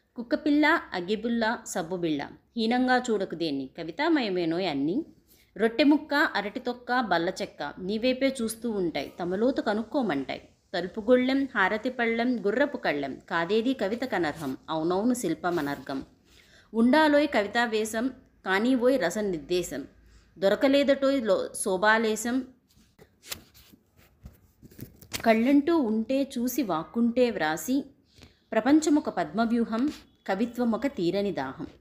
కుక్కపిల్ల అగ్గిబుల్ల సబ్బుబిళ్ళ హీనంగా చూడకు దేన్ని కవితామయమేనోయ్ అన్నీ. రొట్టెముక్క అరటి తొక్క బల్ల చెక్క నీవైపే చూస్తూ ఉంటాయి తమలోతు కనుక్కోమంటాయి. తలుపుగొళ్ళెం హారతి పళ్ళెం గుర్రపు కళ్ళెం కాదేది కవిత కనర్హం అవునవును శిల్పమనర్గం. ఉండాలోయ్ కవితావేశం కానీవోయ్ రస నిర్దేశం దొరకలేదటోయ్ శోభాలేశం. కళ్ళంటూ ఉంటే చూసి వాక్కుంటే వ్రాసి ప్రపంచమొక పద్మవ్యూహం కవిత్వమొక తీరని దాహం.